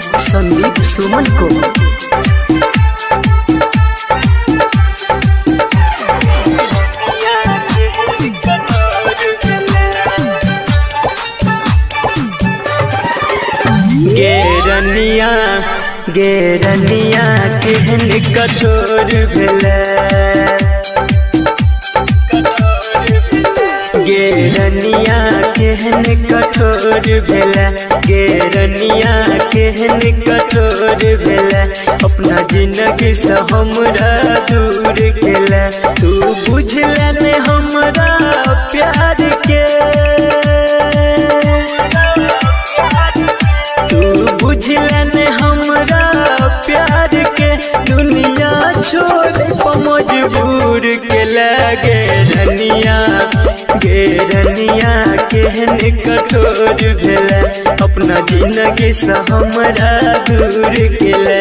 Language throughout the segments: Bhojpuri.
संदीप सुमन को। गेरनिया केहन कठोर भेलै, गेरनिया केहन कठोर भेलै, गेरनिया केहन कठोर भेलै, अपना जिंदगी से हमरा दूर केलै। तू बुझले ने हमरा प्यार के, तू बुझले ने हमरा प्यार के, दुनिया छोड़ मजबूर केला। गेरनिया केहन कठोर भेलै, अपना जिंदगी से हमरा दूर केला।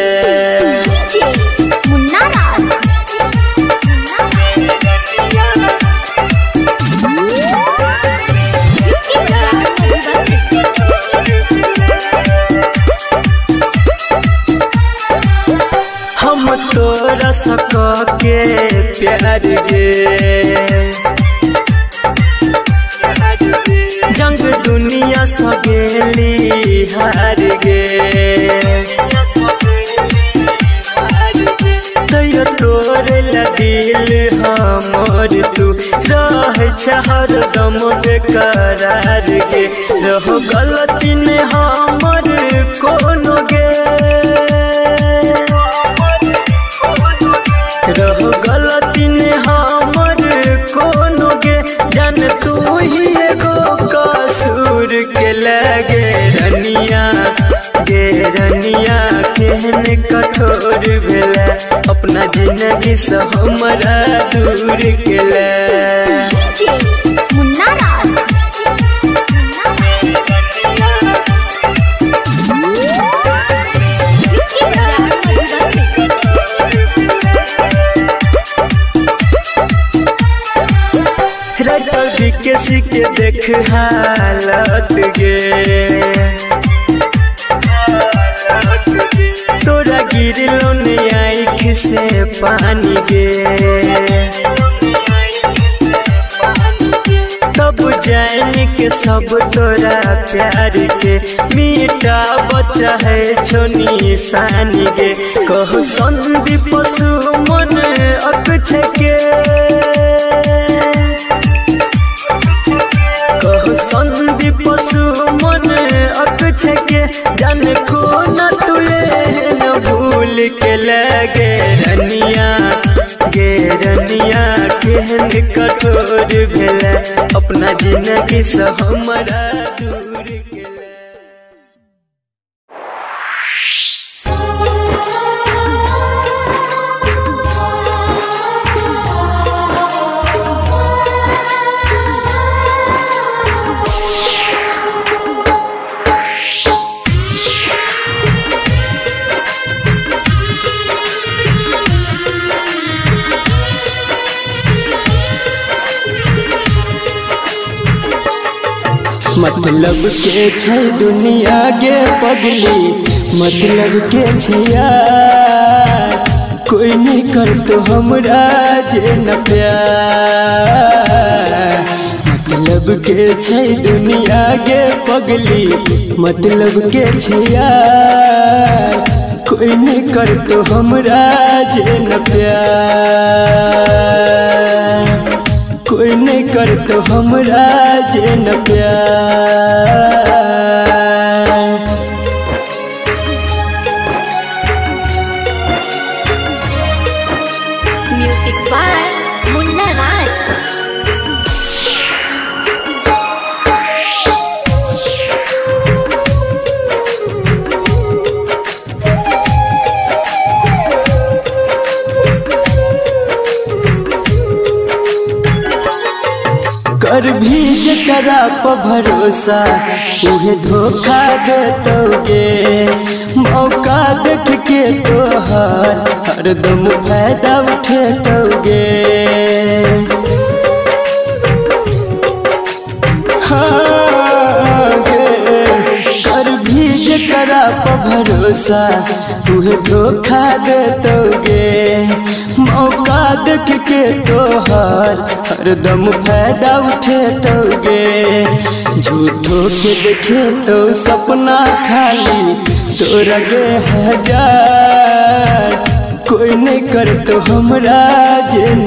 हम तोरा सक के प्यार गे, जंग दुनिया सगेली हार गे, तैयो तोरे ला दिल हमर तू रह हरदम बेकरार गे। रहो गलती ने हमर कोनो गे, रहो गलती ने हमर कोनो गे, जान तू ही एगो कसूर के लगे। गेरनिया केहन कठोर भेलै, अपना जिंदगी से हमरा दूर केला। किसी के देख हालत गे, तोरा गिरलो ने आँख से पानी गे, तब जान के सब तोरा प्यार के मीठा बच्चा है छोनी सानी गे। कहो संदीप सुमन अक्षय के, कहो संदीप सुमन अक्षय के, जान को न तुले न भूल के लगे। गेरनिया केहन कठोर भेलै, अपना जिंदगी से हमरा दूर केला। मतलब के छै दुनिया गे पगली, मतलब के छै यार, कोई नहीं करतो हमरा जे न प्यार। मतलब के छै दुनिया गे पगली, मतलब के छै यार, कोई नहीं करतो हमरा जे न प्यार, कोई नहीं करतो हमरा जे न प्यार। Music by Munna Raj. कर भी जकरा पर भरोसा उहे धोखा देतोगे, मौका देख के तोहर हरदम फायदा उठेतोगे। हाँ गे, कर भी जकरा पर भरोसा तुहे धोखा देतोगे। मौका देख के तोहर हरदम फायदा उठेतोगे। झूठो के देखे तो सपना खाली तोरा गे हजार। कोई नहीं कर तो हमरा जे न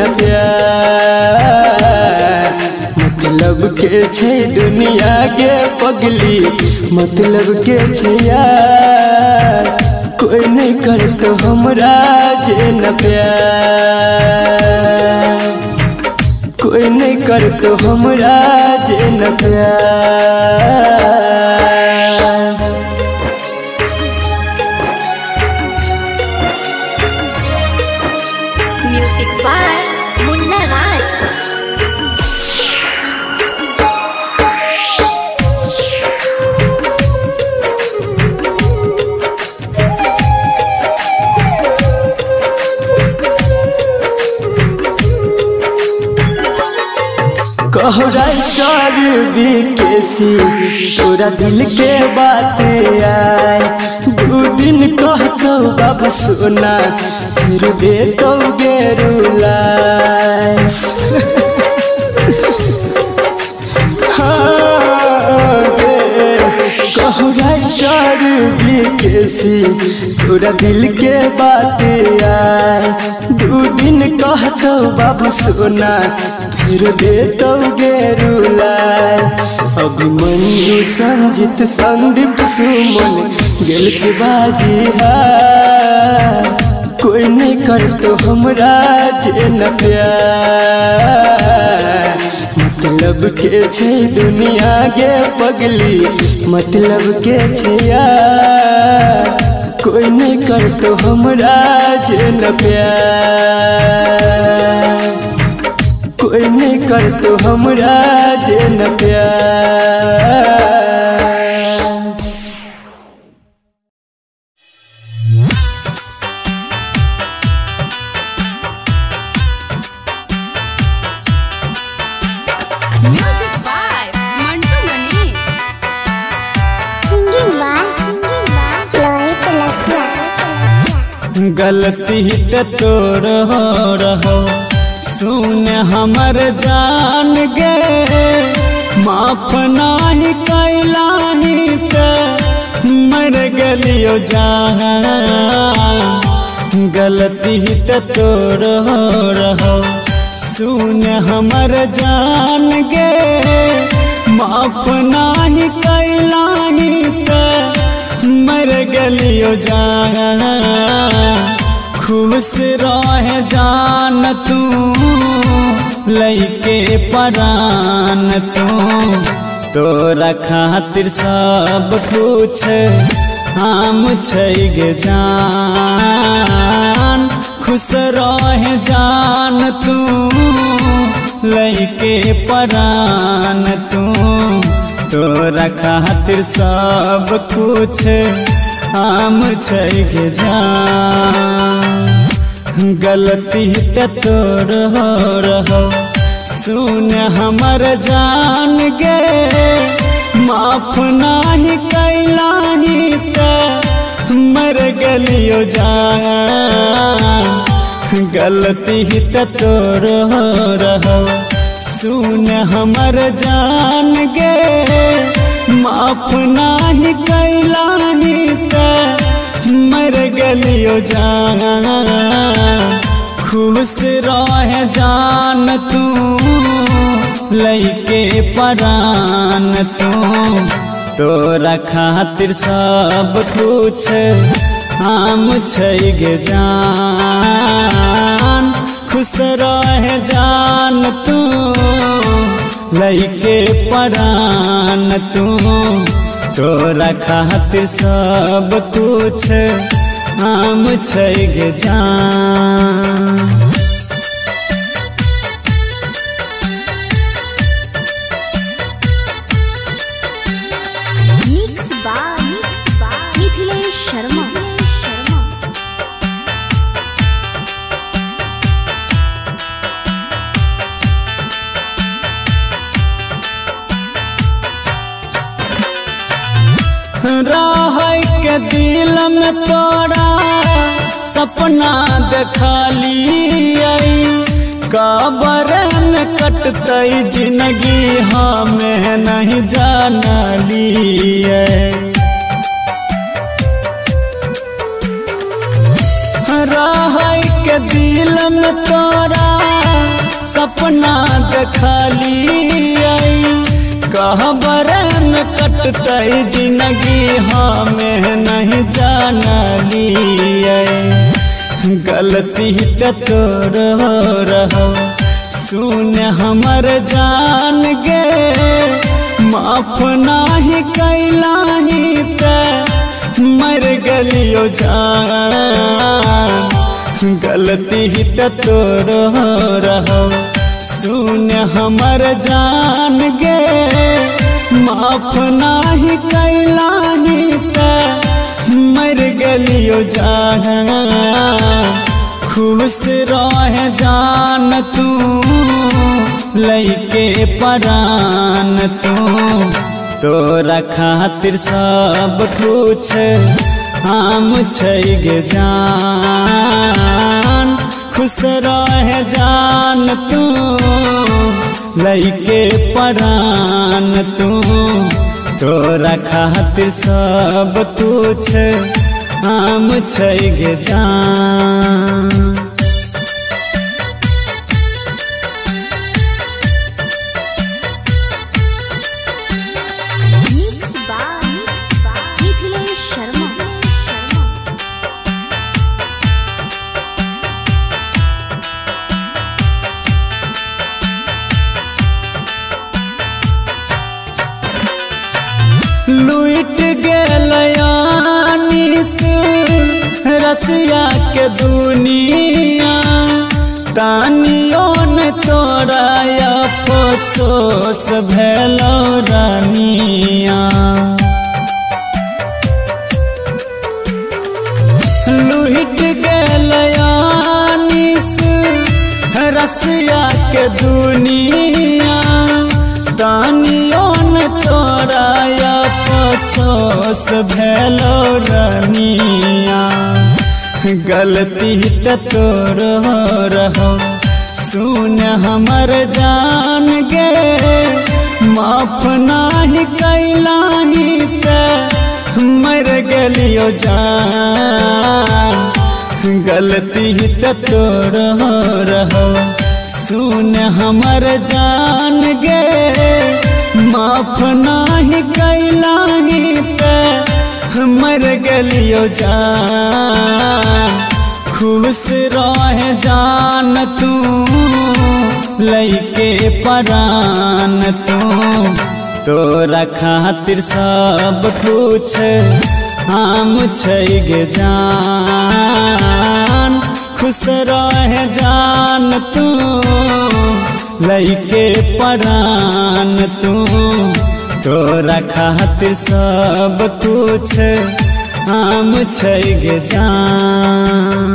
प्यार। मतलब के छे दुनिया के पगली, मतलब के छे यार। कोई नहीं कर तो हमरा जे न प्यार। कोई नहीं कर तो हमरा जे न प्यार। Music by Munna Raj. कहो राइटर बीकेसी तोरा दिल के बात आए। 2 दिन कहतो बाबू सोना फिर दे तो गेरुलाए। कहो राइटर बीकेसी तोरा दिल के बात आए। 2 दिन कहतो बाबू सोना फिर दे तो गेरुलाए। अभिमन्यु संजित संदीप सुमन गेल छे बाजी हार। कोई नहीं कर तो हमरा जे न प्यार। मतलब के छे दुनिया गे पगली, मतलब के छे यार। कोई नहीं कर तो हमरा जे न प्यार। कोई नहीं कर तो हमरा जे न प्यार। Music by Mantu Mani. Singing by Lohit Lasiya. गलती तो तोर हो रहो सुन हमर जान गे। माफ नाही कैलाही त मर गलियो जान। गलती तो तोर हो रहो सुन हमर जान गे। माफ नाही कैलाही त मर गलियो जान। खुश रह जान तू लइके परान तू। तोरा खातिर सब कुछ हम छै गे जान। खुश रह जान तू लइके परान तू। तोरा खातिर सब कुछ हम छै गे जान। गलती तो तोर हो रहो सुन हमर जान गे। माफ नाही कैलाही त मर गलियो जान। गलती तो तोर हो रहो सुन हमर जान गे। माफ नाही कैलाही त मर गलियो जान। खुश रह जान तू लइके परान तू। तोरा खातिर सब कुछ हम छै गे जान। खुश रह जान तू लइके परान तू। तोरा खातिर सब कुछ हम छै गे जान। Mix by Mithilesh Sharma. रह के दिल में तोरा सपना देखलिए कबर में कटतई जिंदगी हमें नहीं जानलिए रह के दिल में तोरा सपना देखलिए कहबर में कटतई जिंदगी हमें नहीं जानलिए गलती तो तोर रहो सुन हमर जान गे माफ नाही कैलाही ते मर गलियो जान गलती तो तोर रहो सुन हमर जान गे माफ नाही कैलाही ते मर गलियो जान खुश रह जान तू लइके परान तू तोरा खातिर सब कुछ हम छै गे जान खुश रह जान तू लइके परान तू तोरा खातिर सब कुछ हम छै गे जान मिक्स बाय मिथिलेश शर्मा लूट गलयानी से रसिया के दुनिया तानियों ने तोरा अफसोस भेलो रानिया लूट गलयानी से रसिया के दुनिया तानियों ने तोरा अफसोस भेलो रानिया गलती तो तोर रहो सुन हमर जान गे माफ नाही कैलाही ते मर गलियो जान गलती तो तोर रहो सुन हमर जान गे माफ नाही कैलाही ते मर गलियो जान खुश रह जान तू लइके परान तू तोरा खातिर सब कुछ हम छै गे जान खुश रह जान तू लइके परान तू तोरा खातिर सब कुछ हम छै गे जान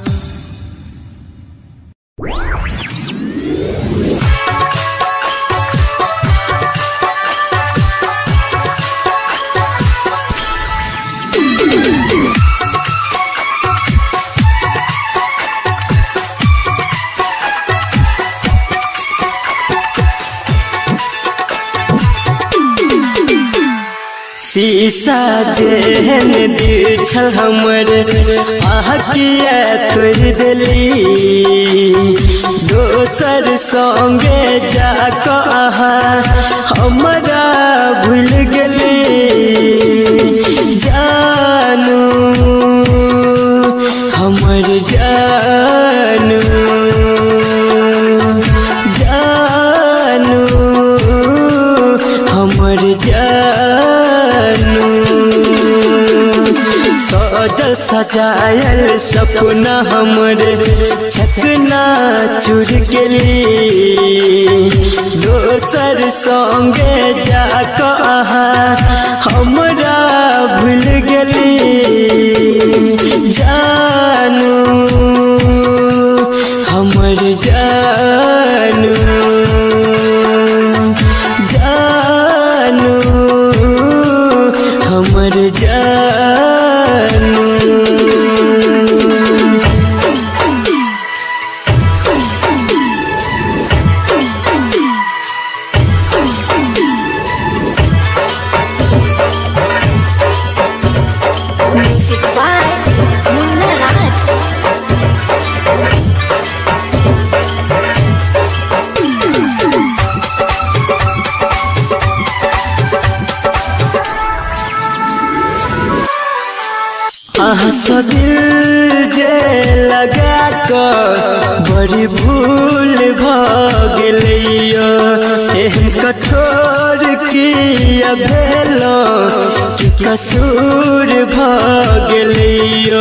शीशा जेहन दिल छल हमर आँखिया तोड़ देली दोसर संगे जाकऽ हमरा भूल गेली जानू हमर जानू जानू हमर जानू सजल सजायल सपना हमरे छकना चूर गेली दोसर संगे जाकऽ हमरा भूल गेली जानू हमर जानू जानू हमर जानू दिल जे लगा कर बड़ी भूल भगलियो एहन कठोर किया भेलो कि कसूर भगलियो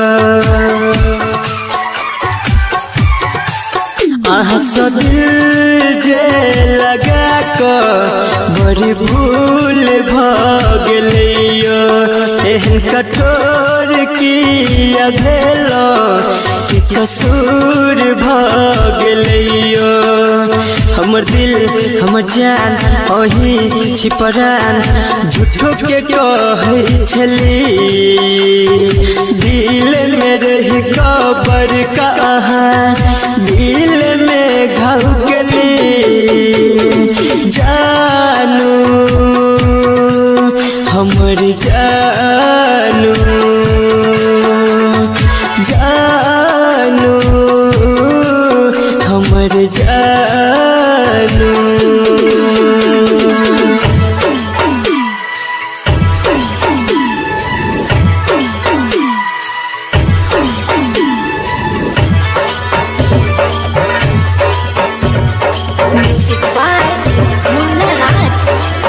दिल जे लगा कर बड़ी भूल भगलियो एहन कठोर किया भेलो कि कसूर भगलियो हमर दिल हमर जान अही छिपरान झूठो के कहै छली दिल में रही कबर कहाँ दिल में घाव गली जानू हमर जानू जानू हमर जानू म्यूजिक बाय मुन्ना राज।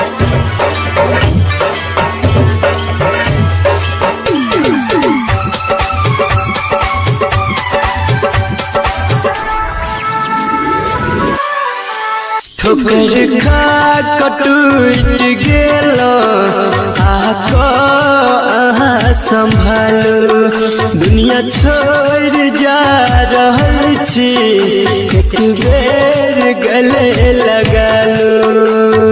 ठोकर खा टूट गेलो आको अहाँ संभालो दुनिया छोड़ जा रहल छी एक बेर गले लगा लो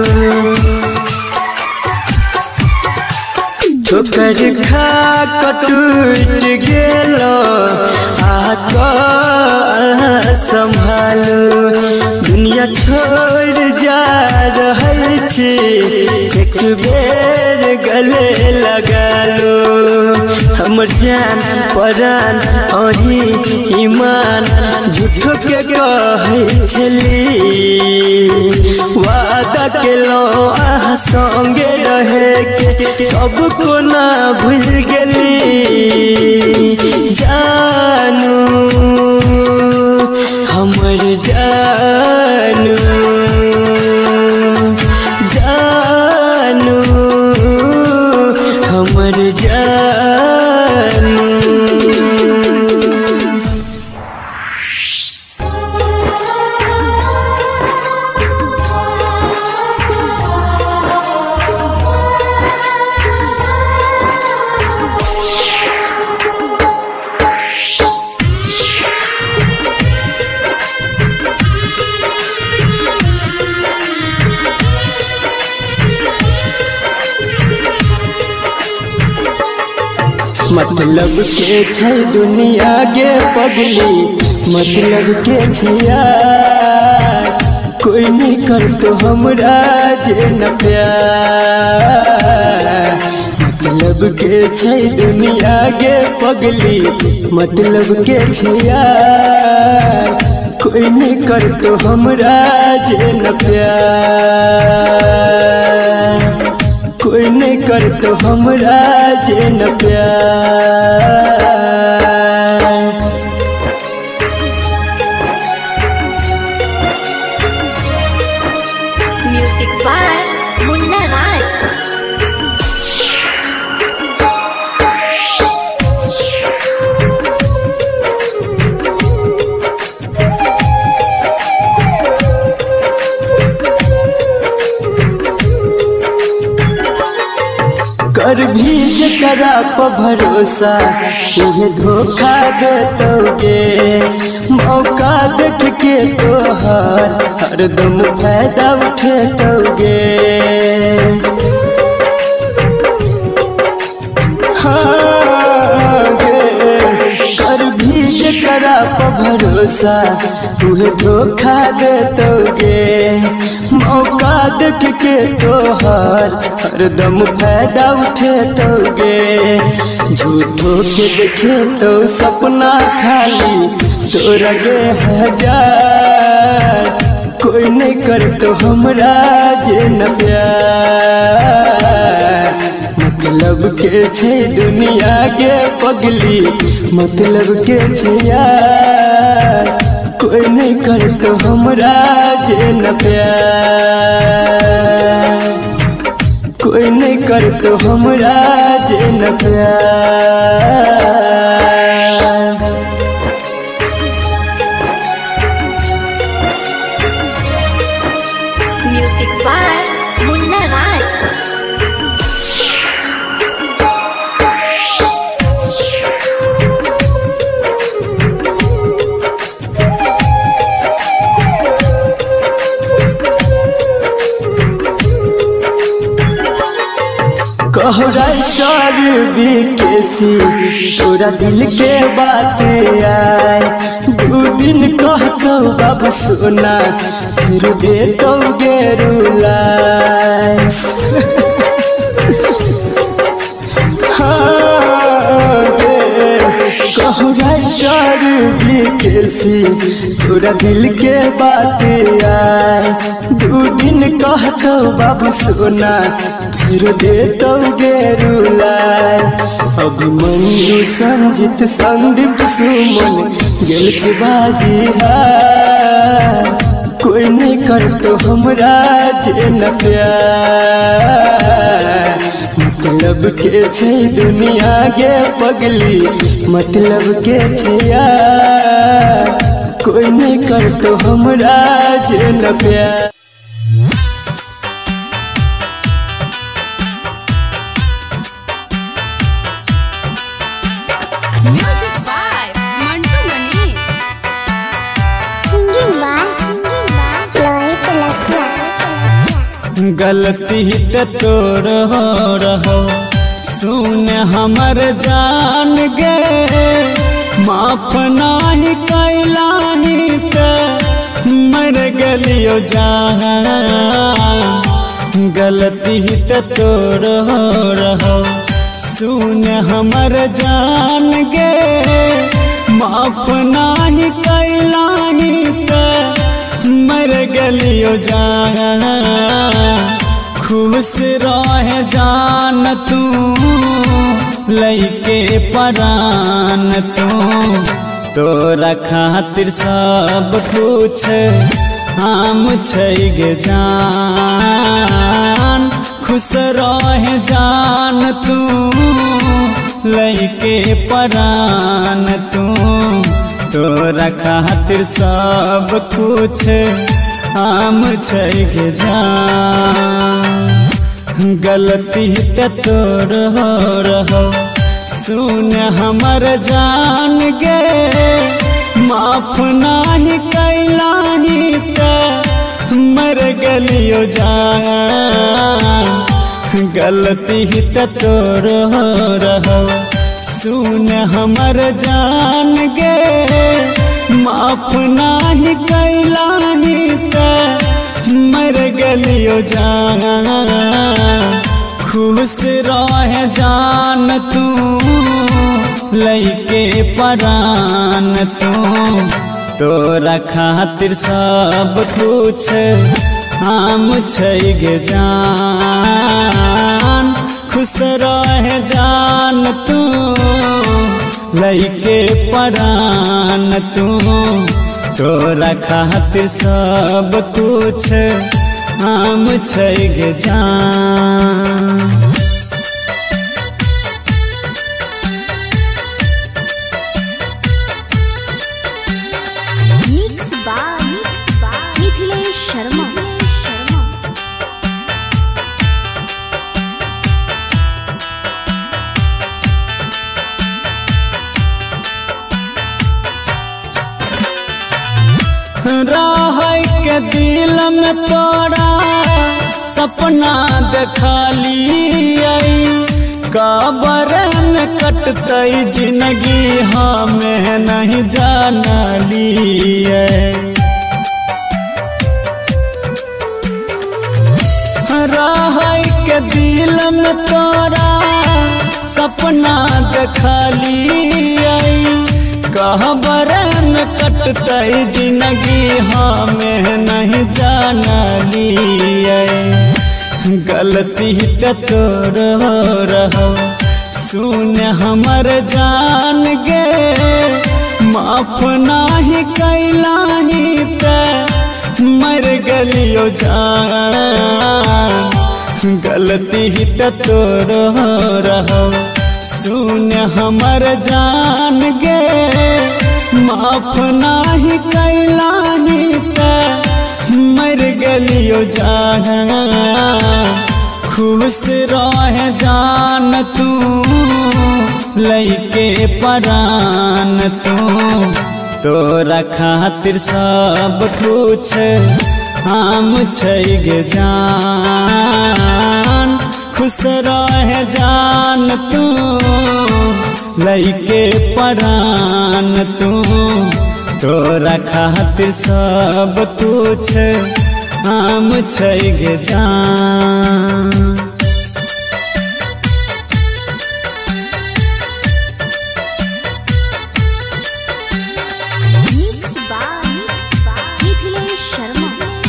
ठोकर खा टूट गेलो आको अहाँ संभालो दुनिया छोड़ जा रहल छी एक बेर गले लगा लो हमर जान परान अही ईमान झूठो के कहै छली वादा केलो अहाँ संगे रहे के अब कोना भूल गेली जानू हमर जानू जानू हमर जानू मतलब के छै दुनिया गे पगली मतलब के छिया कोई नहीं कर तो हमरा जे न प्यार मतलब के छै दुनिया गे पगली मतलब के छिया कोई नहीं कर तो हमरा जे न प्यार कोई नहीं कर तो हमरा जे न प्यार म्यूजिक बाय मुन्ना राज। कर भी जकरा पर भरोसा उहे धोखा देतोगे मौका देख के तोहर हरदम फायदा उठेतोगे हाँ कर भी जकरा पर भरोसा उहे धोखा देतोगे मौका देख के तोहर हरदम फायदा उठेतोगे झूठो के देखे तो सपना खाली तोरा गे हजार कोई नहीं कर तो हमरा जे न प्यार मतलब के छे दुनिया के पगली, मतलब के छे यार। कोई नहीं कर तो हमरा जे न प्यार, कोई नहीं कर तो हमरा जे न प्यार। Music by Munna Raj. कहो राइटर बीकेसी तोरा दिल के बात आए, 2 दिन कहतो बाबू सोना फिर दे तो गेरुलाए। कहो राइटर बीकेसी तोरा दिल के बात आए, 2 दिन कहतो बाबू सोना फिर दे तो गेरुलाए। अभिमन्यु संजित संदीप सुमन गेल छे बाजी हार, कोई नहीं कर तो हमरा जे न प्यार। मतलब के छे दुनिया के पगली, मतलब के छे यार। कोई नहीं कर तो हमरा जे न प्यार। Music by Mantu Mani. Singing by लोहे पलसिया। गलती त तोर हो रहो, सुन हमर जान गे। माफ नाही कैलाही त मर गलियो जान। गलती त तोर हो रहो, सुन हमर जान गे। माफ नाही कैलाही त मर गलियो जान। खुश रह जान तू लइके परान तू, तोरा खातिर सब कुछ हम छै गे जान। खुश रह जान तू लइके परान तू, तोरा खातिर सब कुछ हम छै गे जान। गलती त तोर हो रहो, सुन हमर जान गे। माफ नाही कैलाही त मर गलियो जान। गलती त तोर हो रहो, सुन हमर जान गे। माफ नाही कैलाही त मर गलियो जान। खुश रह जान तू लइके परान तू, तोरा खातिर सब कुछ हम छै गे जान। खुश रह जान तू लइके परान तू, तोरा खातिर सब कुछ हम छै गे जान। Mix by Mithilesh Sharma. रह के दिल में तोरा सपना देखलिए, कबर में कटतई जिंदगी हमें नहीं जानलिए। रह के दिल में तोरा सपना देखलिए, कहबर में कटतई जिंदगी हमें नहीं जानलिए। गलती त तोरो रहो सुन हमर जान गे माफ नाही कैलाही त मर गलियो जान गलती त तोरो रहो सुन हमर जान गे माफ नाही कैलाही त मर गलियो जान खुश रह जान तू लइके परान तू तोरा खातिर सब कुछ हम छै गे जान खुश रह जान तू लइके परान तू तोरा खातिर सब कुछ हम छै गे जान मिथिलेश शर्मा।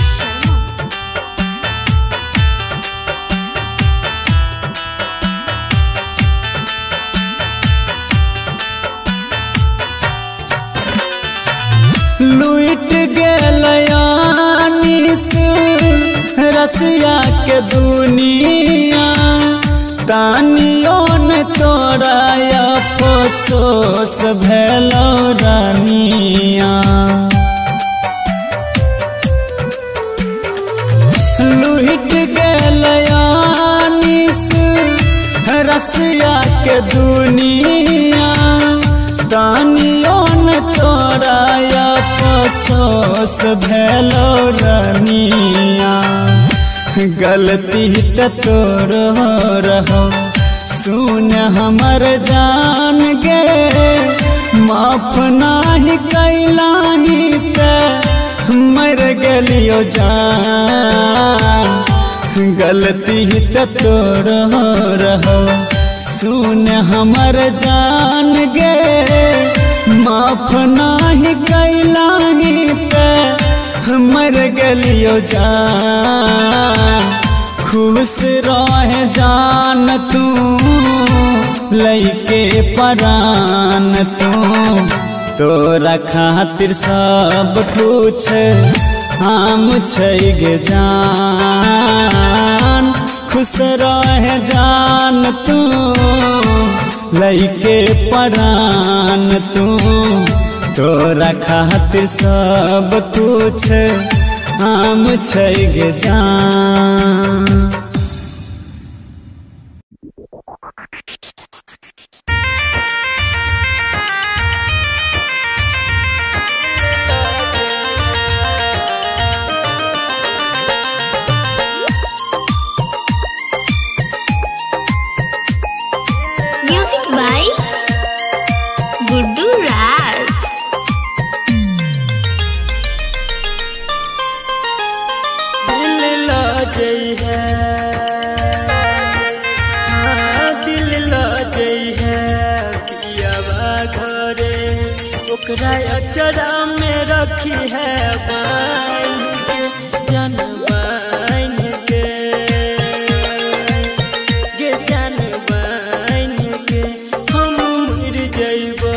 लूट गलयानी से रसिया के दुनिया तानियो न तोरा अफसोस भेलो रानिया लूट गलयानी से रसिया के दुनिया तानियो न तोरा अफसोस भेलो रानिया गलती त तोरो रहो सुन हमर जान गे माफ नाही कैलाही त मर गलियो जान गलती त तोरो रहो सुन हमर जान गे माफ नाही कैलाही त मर गलियो जान खुश रह जान तू लइके परान तू तोरा खातिर सब कुछ हम छै गे जान खुश रह जान तू लइके परान तू तोरा खातिर सब कुछ हम छै गे जान म्यूजिक बाय गुड्डू राज। दिल लजई है हाँ दिल लजई है पियावा घरे ओकरा अचरा में रखी है बाइन के जन बाइन के गे जन बाइन के हम मर जइबो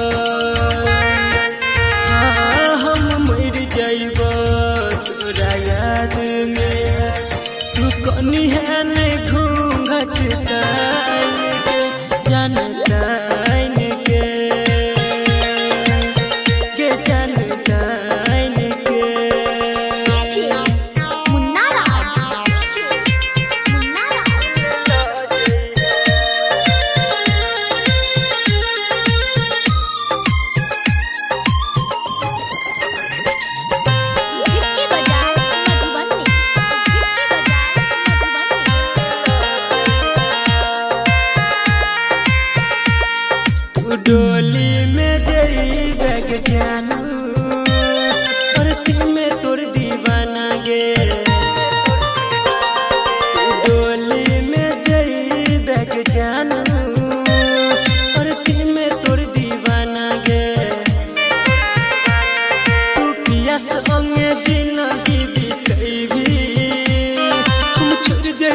हाँ हम मर जइबो तोरा याद में तू कनी है ने घूंघट तान के जन तान के गे जन तान के मुन्ना राज। मुन्ना भिक्की बाजार मधुबनी। तू डोली में जई बैग जानू और में तोर दीवाना गे तू डोली में जई बैग जानू और में तोर दीवाना गे तू पिया संगे जिंदगी बीतैबी हम छोड़ दे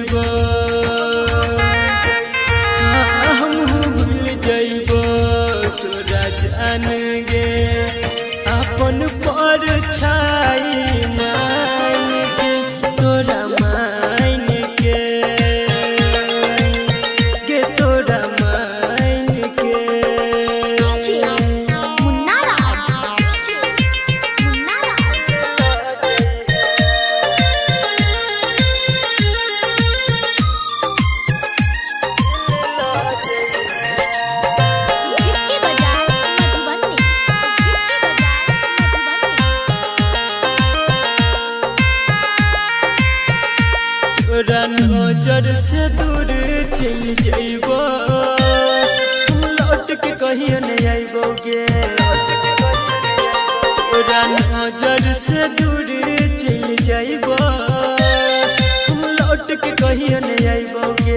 जाइबो हम भूल जाइबो तोरा जान गे अपन पर छाई मान के तोरा मान के गे तोरा मान के मुन्ना राज मुन्ना गिट्टी बाजार मधुबनी तोरा नजर से दूर चल जाइबो हम लौट के कहियो नहीं आइबोगे तोरा नजर से दूर चल जाइबो हम लौट के कहियो नहीं आइबोगे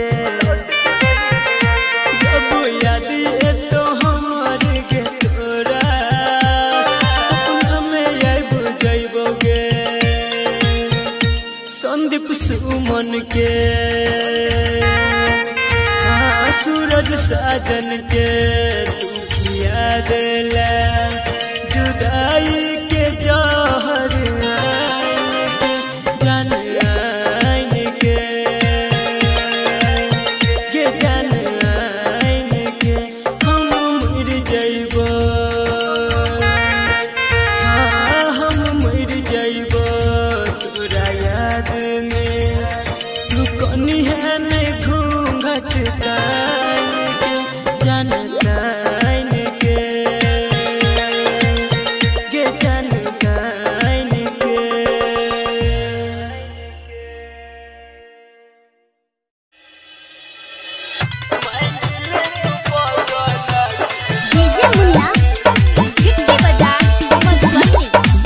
जब याद ये तो हमार के तोरा सपना में आइब जाइबोगे संदीप सुमन के सूरज साजन के दुखिया दिला जुदाई के जहर जान आइन के गे जान आइन के हम मर जाइबो हम मर जाइबो तोरा याद में रुकनी है ने घूंघट तान के जान तान के गे जान तान के डीजे मुन्ना गिट्टी बाजार मधुबनी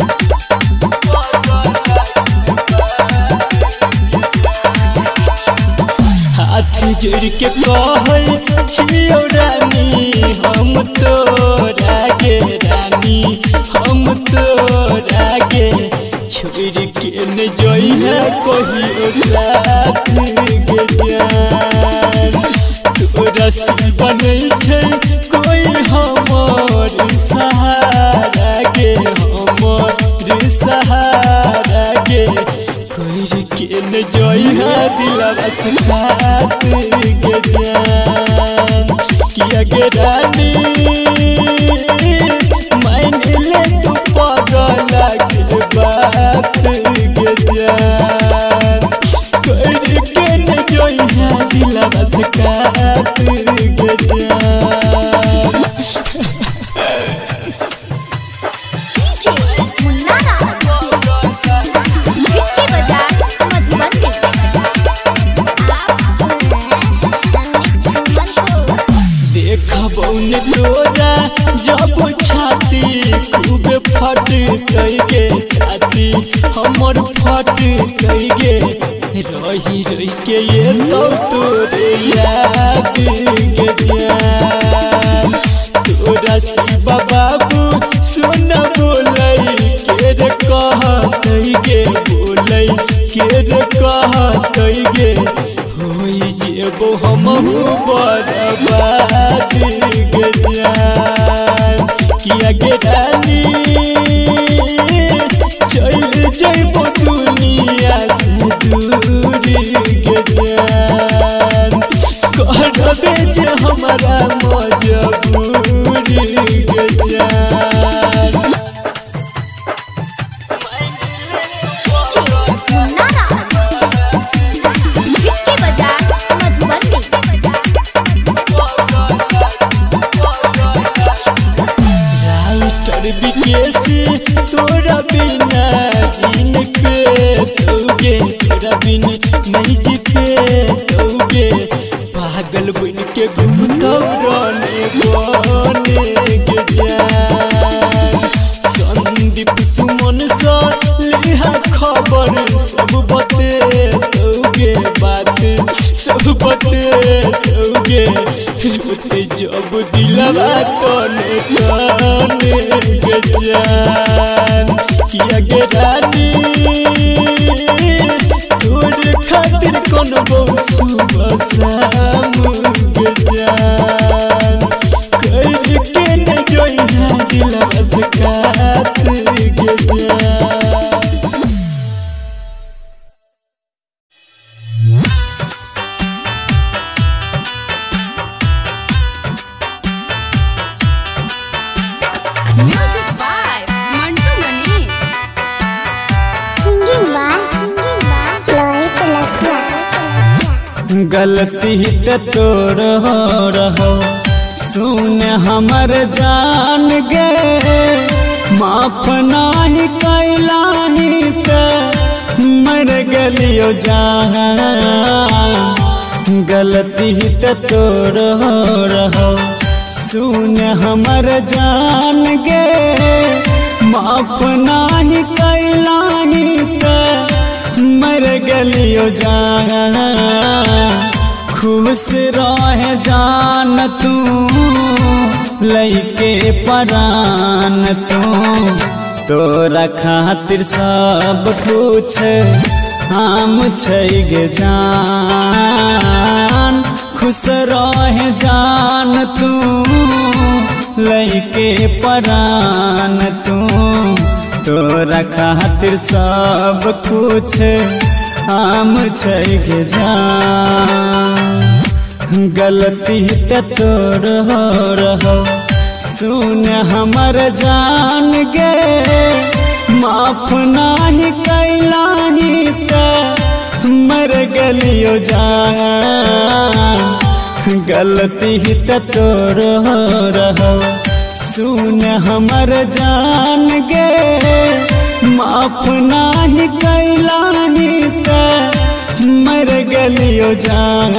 हाथ जोड़ के कहै छियौ रानी हम तोरा गे रानी हम तोरा गे छोड़ के न जइहे कहियो साथ गे जान तोरा सिवा नहीं छै कोई हमर सहारा गे हमर सहारा गे कोई के न जइहा दिलवा से खात गे जान किया गे रानी मान ले तू पागल के बात गे जान कोई के न जइहा दिलवा से खात गे जान डीजे मुन्ना राज गिट्टी बाजार मधुबनी देखबौ ने तोरा जब छाती खूब फट गे छाती हमर फट गे रही रही के ये तो तोरे याद गे जान तोरा शिवा बाबू सुन बोलै के रे कहत गे बोलै के रे कहत गे होई जेबो हमहु बर्बाद गे जान किया गे रानी चल जइबो दुनिया से दूर गे जान करबे जे हमारा मजबूर गे जान मुन्ना राज गिट्टी बाजार मधुबनी राइटर विकेसी तोरा बिना जिन के तोगे तोरा बिन नहीं जीते तोगे पागल बन के घूमतौ रहने बने गे जान संदीप सुमन सा लिहा खबर सब बते तोगे बात सब बते तोगे रोते जब दिलवा तने तने गे जान किया गे रानी तू तोरे खातिर कौन सुबह शाम गे जान करके न जोइहा दिलवा से कात गे जान। Music by Mantu Mani. Singing by Lohit Lasiya. गलती त तोर हो रहो सुन हमर जान गे माफ नाही कैलाही त मर गलियो जान। गलती त तोर हो रहो सुन हमर जान गे माफ नाही कैलाही त मर गलियो जान। खुश रह जान तू लइके परान तू तोरा खातिर सब कुछ हम छै गे जान। खुश रह जान तू लइके परान तू तोरा खातिर सब कुछ हम छै गे जान। गलती त तोर हो रहो सुन हमर जान गे माफ नाही कैलाही त मर गलियो जान। गलती त तोर हो रहो सुन हमर जान गे माफ नाही कैलाही त मर गलियो जान।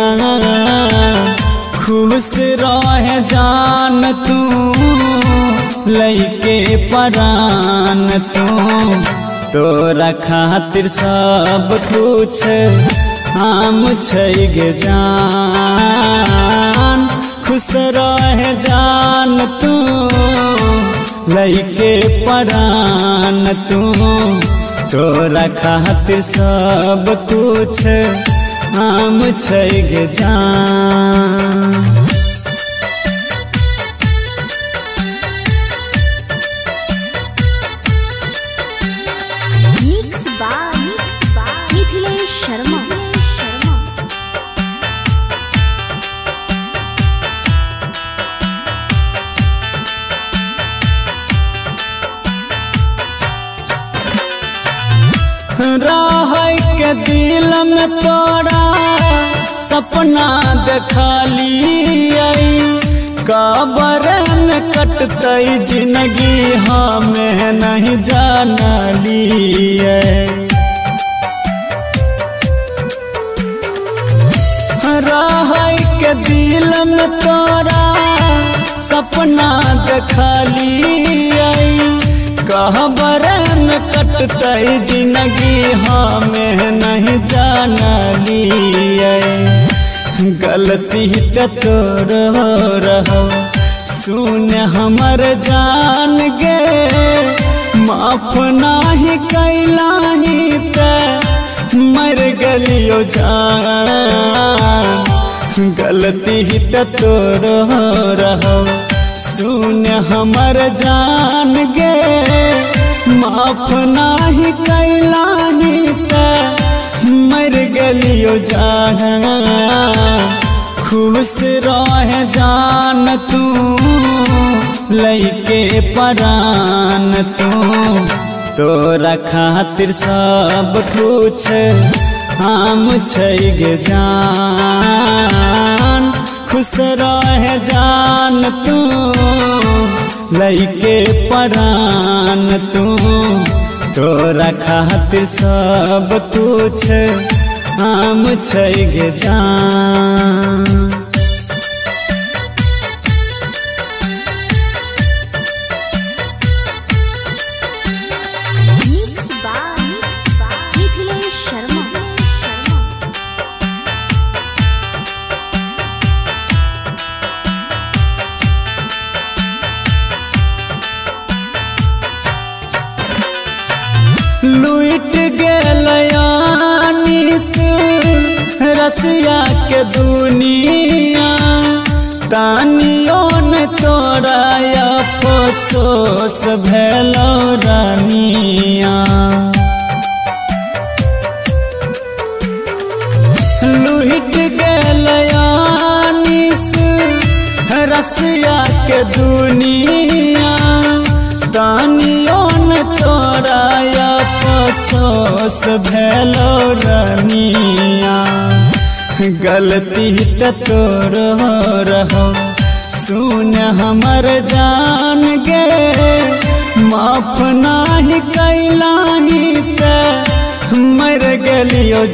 खुश रह जान तू लइके परान तू तोरा खातिर सब कुछ हम छै गे जान। खुश रह जान तू लइके परान तू तोरा खातिर सब कुछ हम छै गे जान। Mix by Mithilesh Sharma. रह के दिल में तोरा सपना देखलिए कबर में कटतई जिंदगी हमें नहीं जानलिए। रह के दिल में तोरा सपना देखलिए कहबर में कटतई जिंदगी हमें नहीं जानलिए। गलती त तोर हो रहो सुन हमर जान गे माफ नाही कैलाही त मर गलियो जान। गलती त तोर हो रहो सुन हमर जान गे माफ नाही कैलाही त मर गलियो जान। खुश रह जान तू लइके परान तू तोरा खातिर सब कुछ हम छै गे जान। खुश रह जान तू लइके परान तू तोरा खातिर सब कुछ हम छै गे जान। Mix by Mithilesh Sharma. लूट गेलयानी से रसिया के दुनिया तानियों ने तोरा अफसोस भेलो रानिया। लुहिट गलयानिस रसिया के दुनिया तानियों ने तोरा अफसोस भेलो रानिया। गलती त तोर रहो सुन हमर जान गे, माफ नाही कैलाही त मर गलियो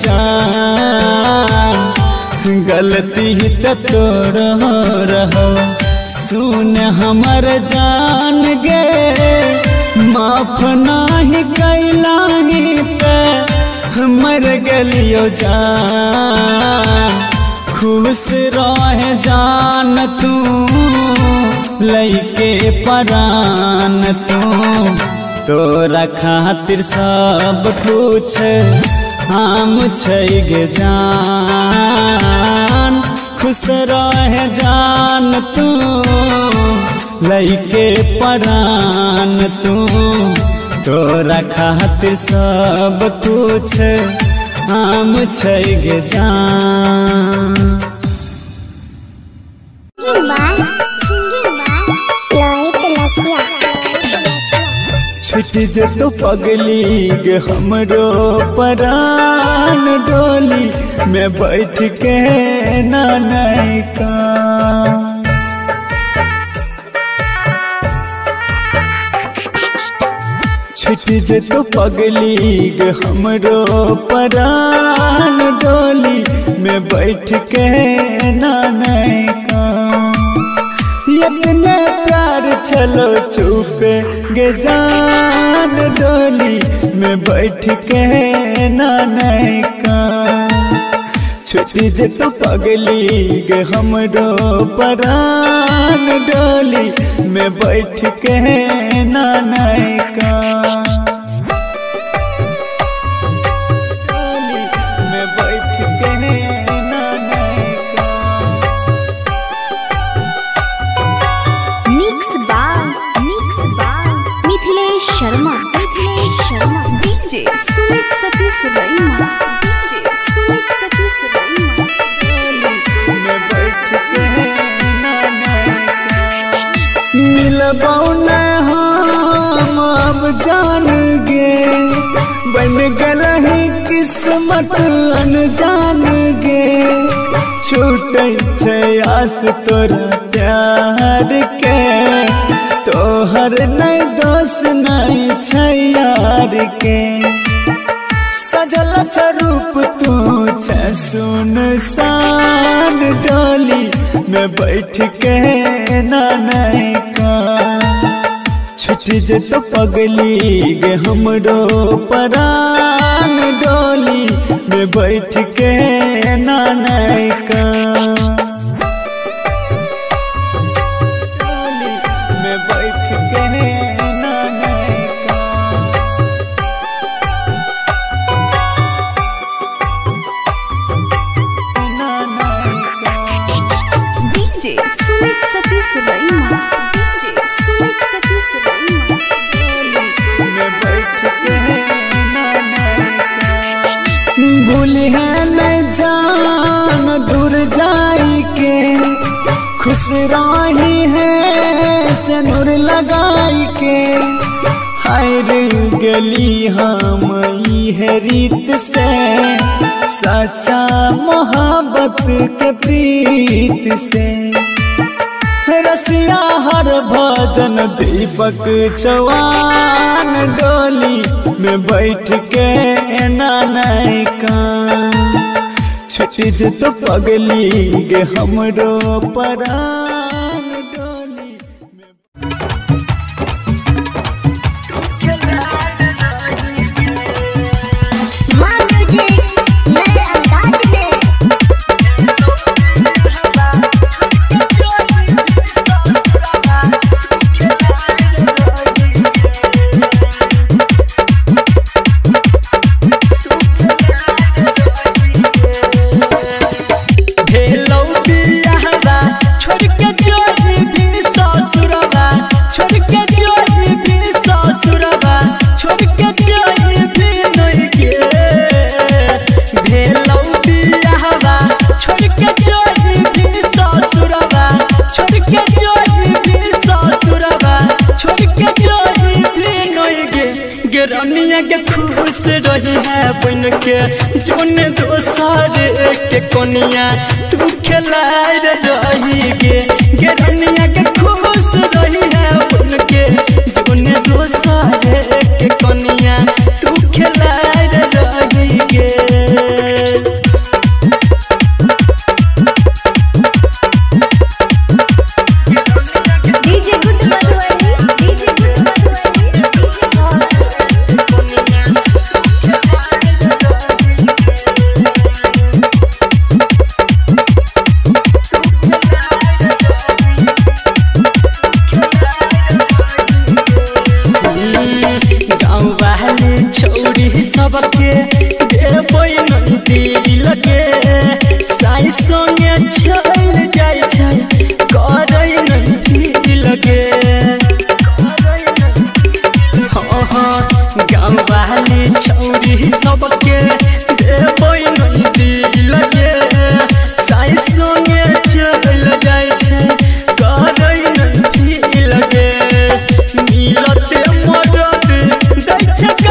जान। गलती त तोर रहो सुन हमर जान गे, माफ नाही कैलाही त मर गलियो जान। खुश रह जान तू लइके परान तू, तोरा खातिर सब कुछ हम छै गे जान। खुश रह जान तू लइके परान तू, तोरा खातिर सब कुछ हम छै गे जान। छुट जतो पगली गे हमरो परान डोली में बैठ के नानका। छुट जतो पगली गे हमरो परान डोली में बैठ के नानका। इतने प्यार चलो चुपे गे जान डोली में बैठ के नानका। छुट्टी जतो पगली गे हमरो परान डोली में बैठ के नानका। डोली में बैठ के नानका। Mix by Mithilesh Sharma DJ Sumit Satish Raima, DJ Sumit Satish Raima. में बैठ के नानका। मिलबौ न हम अब जान गे, बन गलही किस्मत अनजान गे। छूटै छै आस तोरा प्यार के, तोहर नहीं दोष नहीं छै यार के। सजल रूप तू छै सुनसान डोली में बैठ के नानका। छुट जतो पगली गे हमरो परान डोली में बैठ के नानका। डोली में बैठ के नानका। DJ Sumit Satish Raima, DJ Sumit Satish Raima. में बैठ के नानका। भूल है न जान दूर जाई के, खुश राही है सिंदूर लगाई के। हाय रे गली हम है रीत से, सच्चा मोहब्बत के प्रीत से। रसिया हर भजन दीपक चौहान डोली में बैठ के नानका। छुट जतो पगली गे हमरो परान डोली में। के खुश रही है बन के जोन दोसर के कनिया तू खिलाए रही गे रनिया के खुश रही है बन के जोन दोसर के कनिया तू खिलाए रही गे। सबके देबै नदी लगे साई संगे चल जाय छै करै नदी लगे हाँ गाँव वाली छौरी सबके देबै नदी लगे साई संगे चल जाय छै करै नदी लगे मिलत मदद दै छै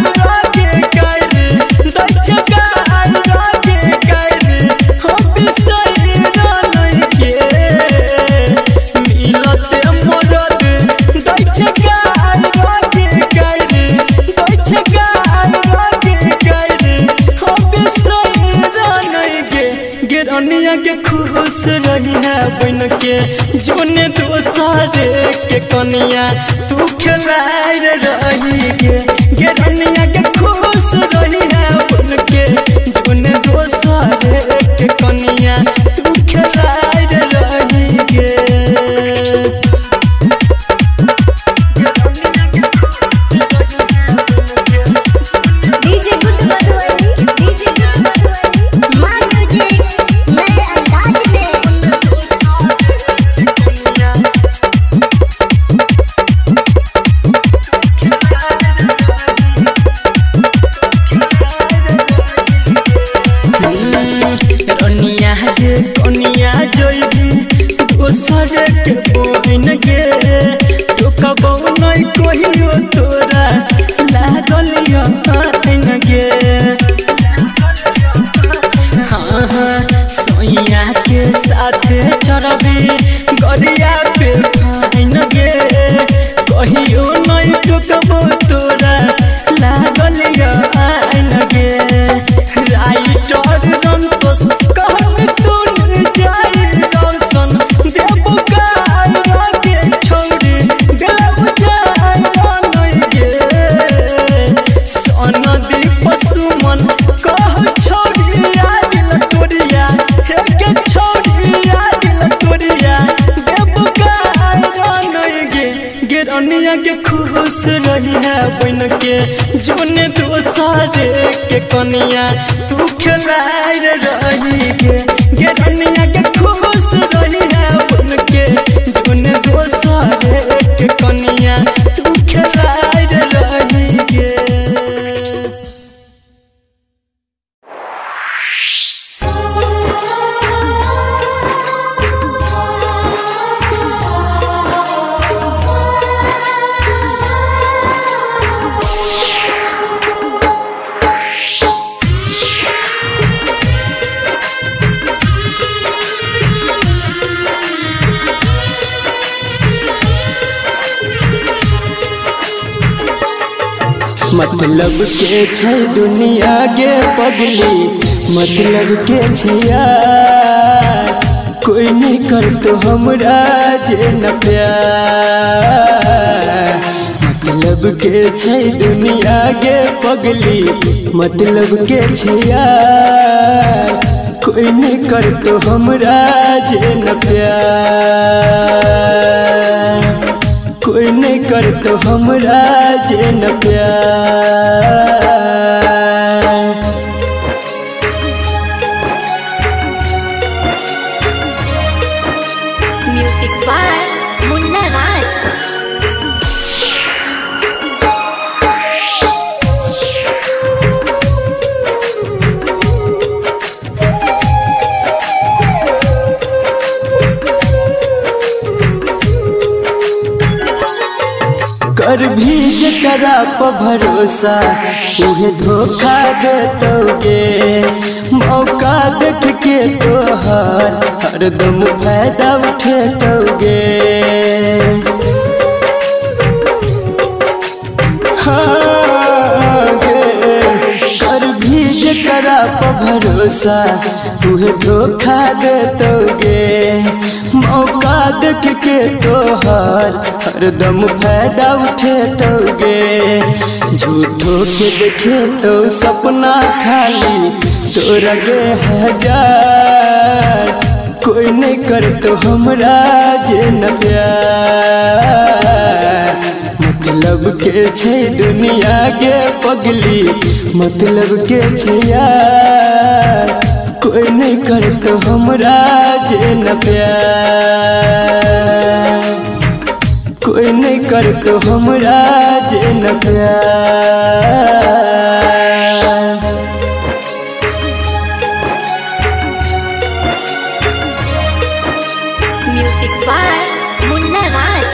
रनिया के खुश रही है बन के जोन दोसर के कनिया तू खिलाए रही गे रनिया के खुश रही है बन के जोन दोसर के कनिया तू खिलाए रही गे। रनिया गे कनिया जइबी दोसर के बहिन गे टोकबौ नहीं कहियो तोरा लागल यन गे हाँ सोइया के साथे चढ़बी गरिया पे फाइन गे कहियो नहीं टोकबौ तोरा लागल यन गे राइटर रंतोष कहन तून जाई रोशन देबो गाय के छोड़ी देव जाय नहीं गे सनदी पशुमन कह छोड़ी आदिल तोरिया हे के छोड़ी आदिल तोरिया देबो गाय नहीं गे रनिया के खुश रही है बन के जोन दोसर के कनिया तू खिलाए रही गे रनिया के खुश रही है बन के जोन दोसर के कनिया तू खिलाए रही गे। मतलब के छै दुनिया गे पगली मतलब के छै यार कोई नहीं कर तो हमरा जे न प्यार मतलब के छै दुनिया गे पगली मतलब के छै यार कोई नहीं कर तो हमरा जे न प्यार कोई नहीं कर तो हमरा जे न प्यार। Music by Munna Raj. कर भी जकरा पर भरोसा उहे धोखा देतोगे। मौका देख के तोहर हरदम फायदा उठेतोगे। कर भी जकरा पर भरोसा उहे धोखा देतोगे। मौका देख के तोहर हरदम फायदा उठेतोगे। झूठो के देखे तो सपना खाली तोरा गे हजार। कोई नहीं कर तो हमरा जे न प्यार। मतलब के छे दुनिया के पगली, मतलब के छे यार। कोई नहीं कर तो हमरा जे न प्यार। कोई नहीं कर तो हमरा जे न प्यार। Music by Munna Raj.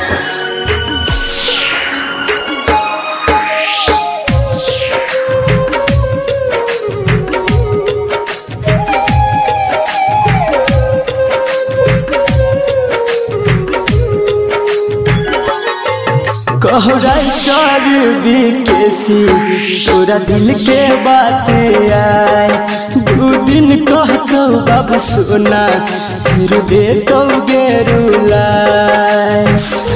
कहो राइटर बीकेसी तोरा दिल के बात आए। 2 दिन कहतो बाबू सोना फिर दे तो गेरुलाए।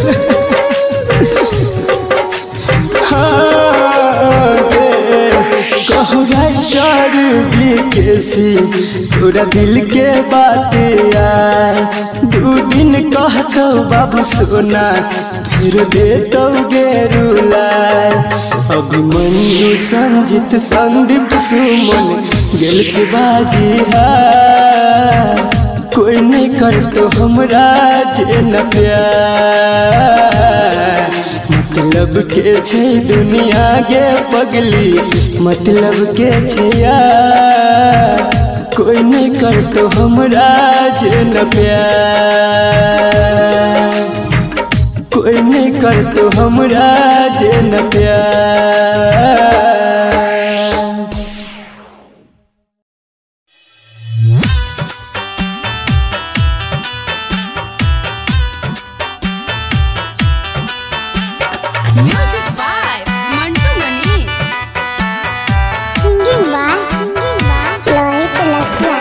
कहो राइटर बीकेसी तोरा दिल के बात आए। 2 दिन कहतो बाबू सोना फिर दे तो गेरुलाए। अभिमन्यु संजित संदीप सुमन गेल छे बाजी हार। कोई नहीं कर तो हमरा जे न प्यार। मतलब के छे दुनिया के पगली, मतलब के छे यार। कोई नहीं कर तो हमरा जे न प्यार। कोई नहीं कर तो हमरा जे न प्यार। Music by Mantu Mani. Singing by Lohit Lasiya.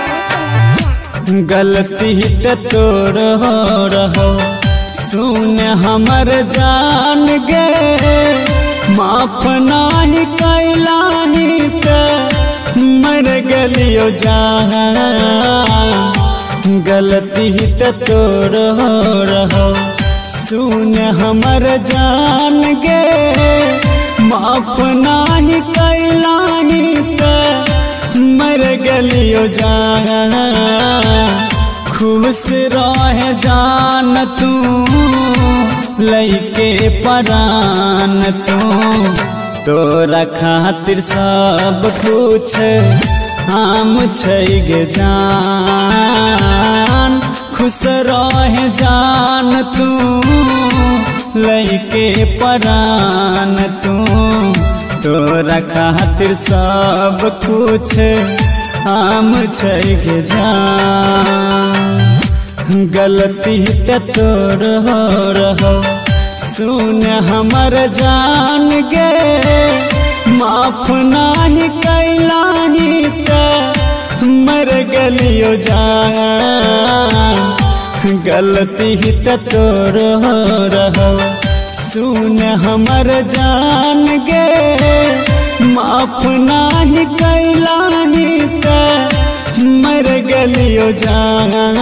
गलती तो तोर हो रहो सुन हमर जान गे। माफ नाही कैलाही त मर गलियो जान। गलती तो तोर हो रहो सुन हमर जान गे। माफ नाही कैलाही त मर गलियो जान। खुश रह जान तू लइके परान तू। तोरा खातिर सब कुछ हम छै गे जान। खुश रह जान तू लइके परान तू। तोरा खातिर सब कुछ हम छै गे जान। गलती तो तोर हो रहो सुन हमर जान गे। माफ नाही कैलाही त मर गलियो जान। गलती तो तोर हो रहो सुन हमर जान गे। माफ नाही कैलाही त मर गलियो जान।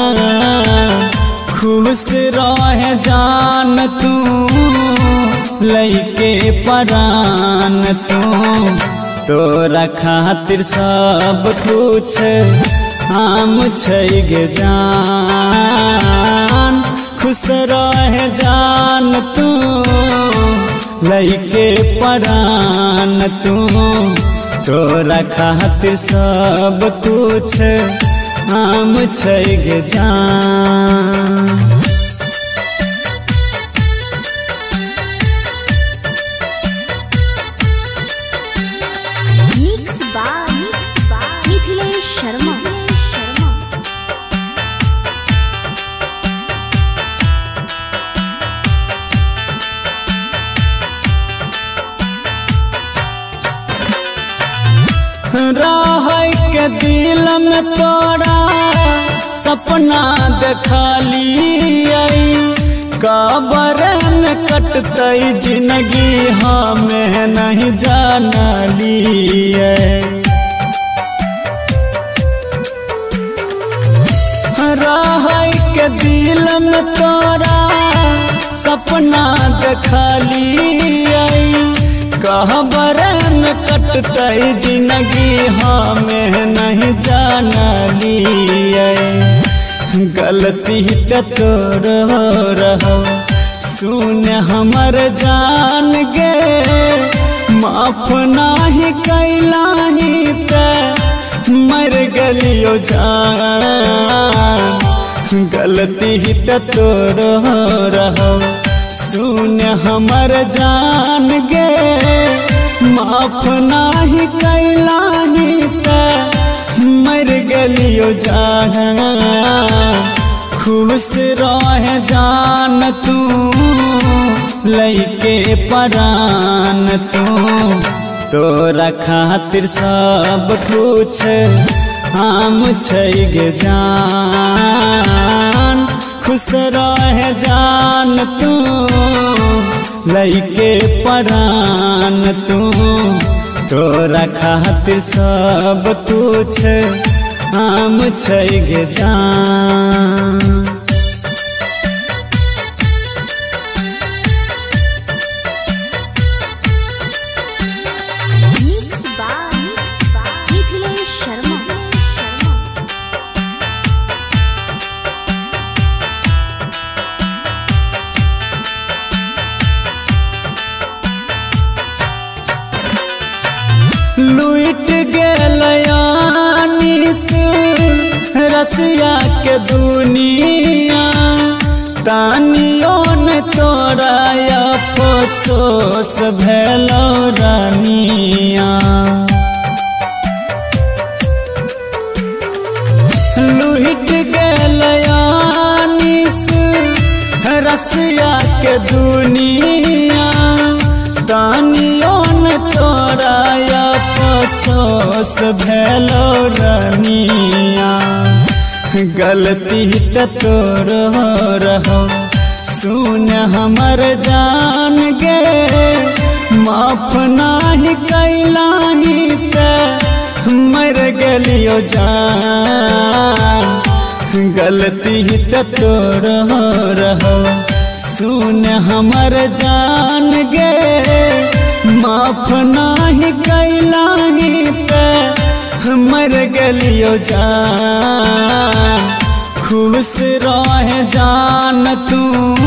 खुश रह जान तू लइके परान तू। तोरा खातिर सब कुछ हम छै गे जान। खुश रह जान तू लइके परान तू। तोरा खातिर सब कुछ हम छै गे जान। रह के दिल में तोरा सपना देखलिए कबर में कटतई जिंदगी हमें नहीं जानलिए रह के दिल में तोरा सपना देखलिए कहबर में कटतई जिंदगी हमें नहीं जानलिए गलती तो तोर रहो सुन हमर जान गे माफ नाही कैलाही ते मर गलियो जान गलती तो तोर रहो सुन हमर जान गे माफ नाही कैलाही ते मर गलियो जान खुश रह जान तू लइके परान तू तोरा खातिर सब कुछ हम छै गे जान खुश रह जान तू लइके परान तू तोरा खातिर सब कुछ हम छै गे जान मिक्स बाय मिथिलेश शर्मा लुट गलयानी से रसिया के दुनिया तानियों ने तोरा अफसोस भेलो रानिया लुट गलयानी से रसिया के दुनिया तानियों ने तोरा अफसोस भेलो रानिया गलती तो तोर रहो सुन हमर जान गे माफ नाही कैलाही ते मर गलियो जान गलती तो तोर रहो सुन हमर जान गे माफ नाही कैलाही ते मर गलियो जान खुश रह जान तू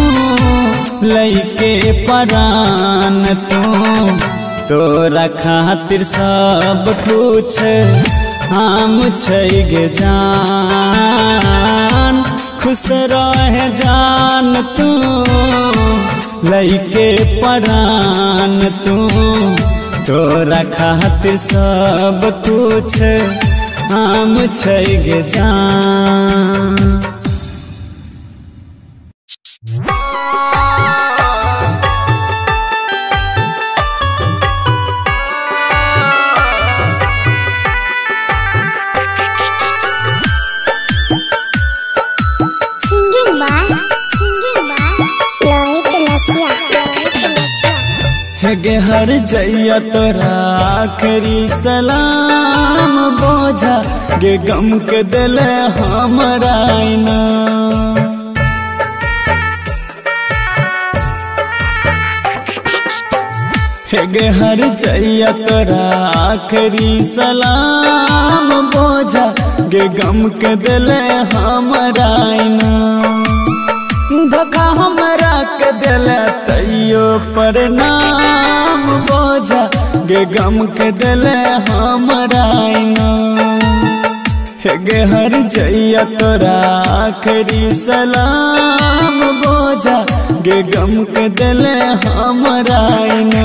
लइके परान तू तोरा खातिर सब कुछ हम छै गे जान खुश रह जान तू लइके परान तू तोरा खातिर सब कुछ हम छै गे जान सिंगिंग बाय लोहित लसिया गे हर जइया तोरा आखरी सलाम बोझा गे गम के दिल हमरा ना गे हर जइया तोरा आखरी सलाम बोझा गे गम के दिल हमरा ना धोखा हमरा के दिल तैयो प्रणाम बोझा गे गम के दिल हमरा ना गे हर जइया तोरा आखरी सलाम बोझा गे गम के दिल हमरा ना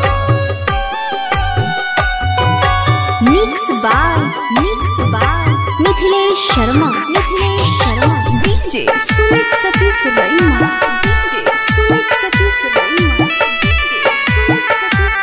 mix by Mithilesh Sharma DJ Sumit Satish Raima DJ Sumit Satish Raima DJ Sumit Satish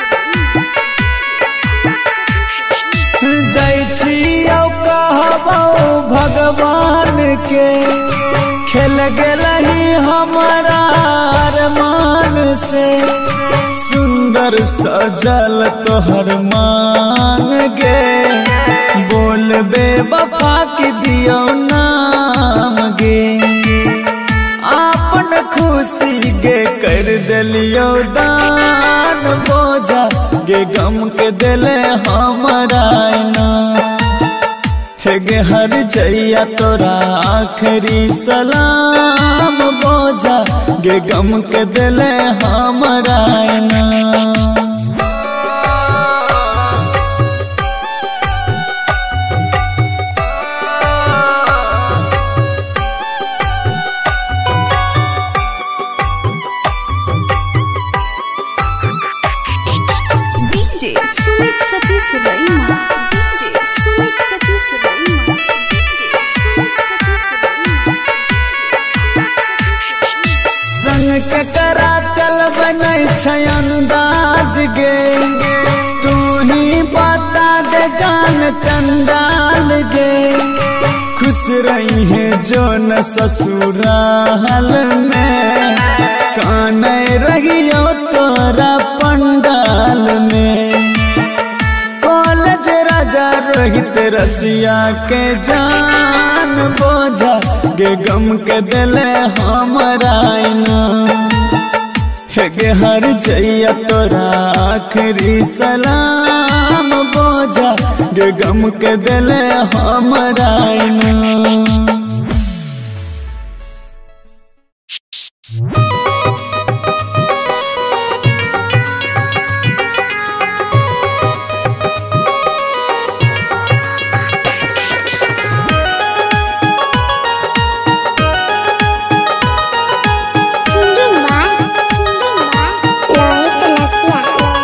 Raima जाइ छियौ कहबौ भगवान के खेल गेलही हमारा अरमान से सुंदर सजल तोहर मान गे बोल बेवफा के दियो नाम गे आपन खुशी गे कर दिलियो दान बोझा गे गम के दिले हमारा ना हे गे हर जइया तोरा आखिरी सलाम बोझा गे गम के दिले हमारा ना DJ Sumit Satish Raima DJ Sumit Satish Raima DJ Sumit Satish Raima संग के करा चल बनै छै अंदाज गे तू ही बता दे जान चंडाल गे खुश रही है जो न ससुराल में काने रहियो तोरा पंडाल में कॉलेज राजा रोहित रसिया के जान बोझा गे गम के दिले हमारा ना हे गे हर जइया तोरा आखिरी सलाम बोझा गे गम के दिले हमारा ना सिंगिंग बाय लोहित लसिया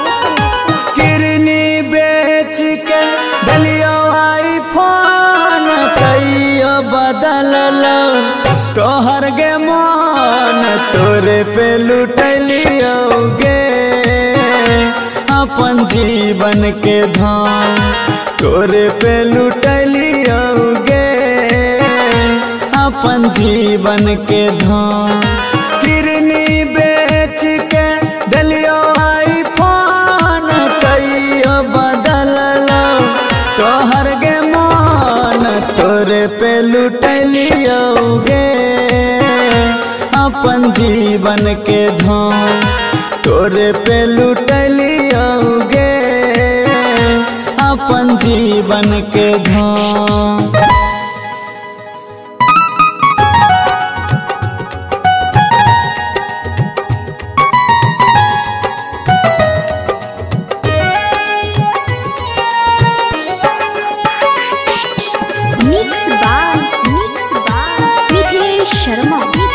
किरनी बेच के दलियो आईफोन कईयो बदल लो तोहर गे मन तोरे पे लुटलियो गे अपन जीवन के धाम तोरे पे लुटलियो गे अपन जीवन के धाम किरनी बेच के दलियो आईफोन कईयो बदल लो तोहर गे मन तोरे पे लुटलियो गे अपन जीवन के धाम तोरे पे लुटलियो गे अपन जीवन के धाम मिक्स बाय मिथिलेश शर्मा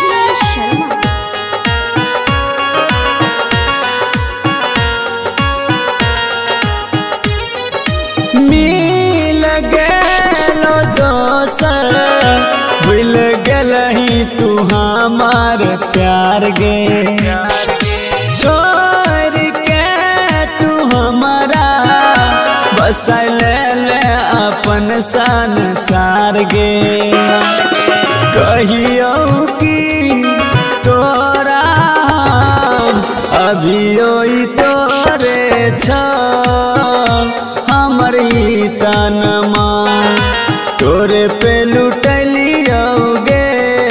मिल गेलो दोसर भूल गेलही तू हमार प्यार गे छोड़ के तू हमारा बसल ले अपन संसार गे कहियो कि तोरा अभियो ई तोरे छ हमर ई तनमा तोरे पे लुटलियो गे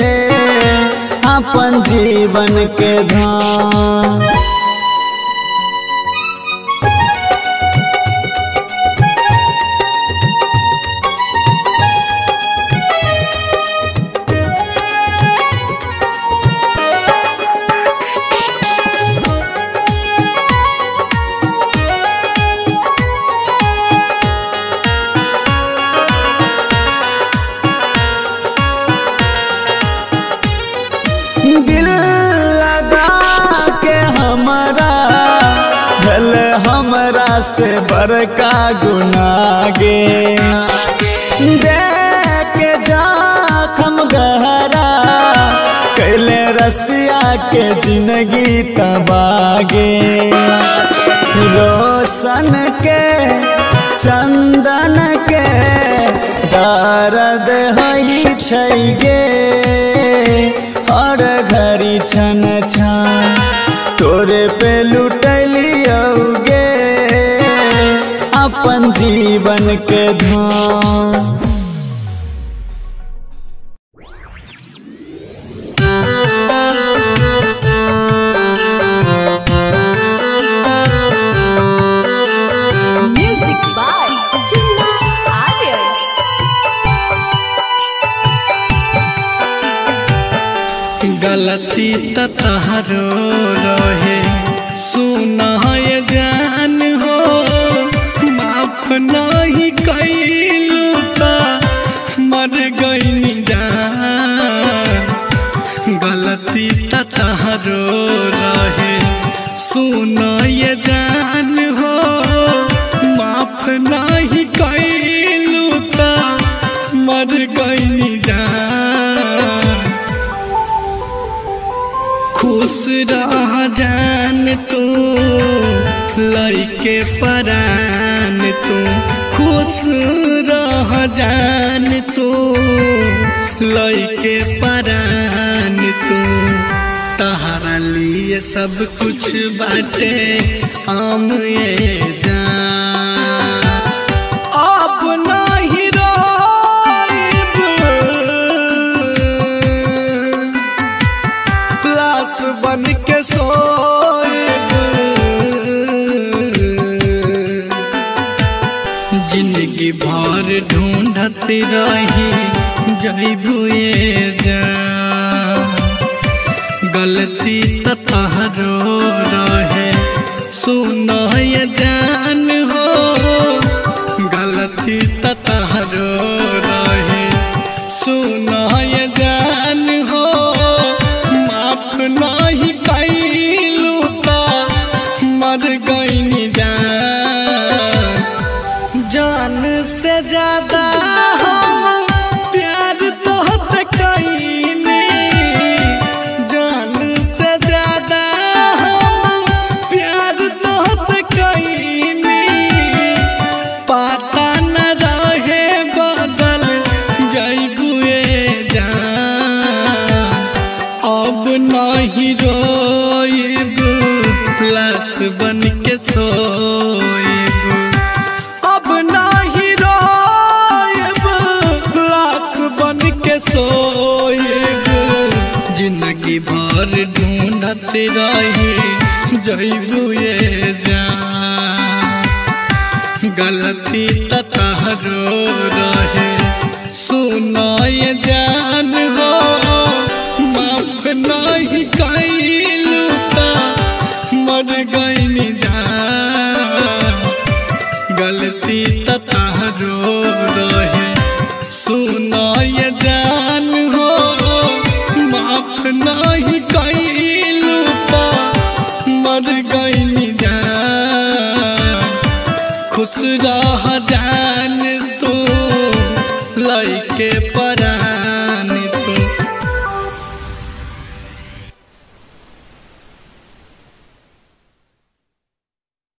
अपन जीवन के धाम दिल लगा के हमारा भल हमरा से बड़का गुनाह गे दे कहरा कैले रसिया के जिंदगी तबागे रोशन के चंदन के दर्द हई छै गे और घड़ी छन छन तोरे पे लुटलियोगे अपन जीवन के धाम। Music by Chinna Aryan. गलती त तहरो रहे सुना ये जान हो माफ नहीं कैलू त मर गई जान। गलती त तहरो रहे सुना ये जान हो माफ नहीं कैलू त मर गई जान। खुश रह जान तू लइके परान तू खुश रह जान तू लइके परान तू तहरा लिए सब कुछ बाटे आम ये जान। अब नहीं रोइब लाश बन के सोइब जिंदगी भर ढूंढत रही जइबू ये जान। गलती त तहरो रहे सुना ये जान हो गलती त तहरो रहे सुना ये जान हो माफ नहीं कैलू त मर गई जान। जान से ज्यादा हम प्यार तोहसे कईनी जान से ज्यादा हम प्यार तोहसे कईनी पता न रहे बदल जइबू ये जान। अब नहीं रोइब लाश बन के सोइब अब नहीं रोइब लाश बन के सोइब जिंदगी भर ढूंढत रही जइबू ये जान। गलती त तहरो रहे सुना ये जान हो माफ नहीं कैलू त मर गई जान। गलती त तहरो रहे सुना ये जान हो माफ नहीं कैलू त मर गई जान। खुश रह जान तू लइके परा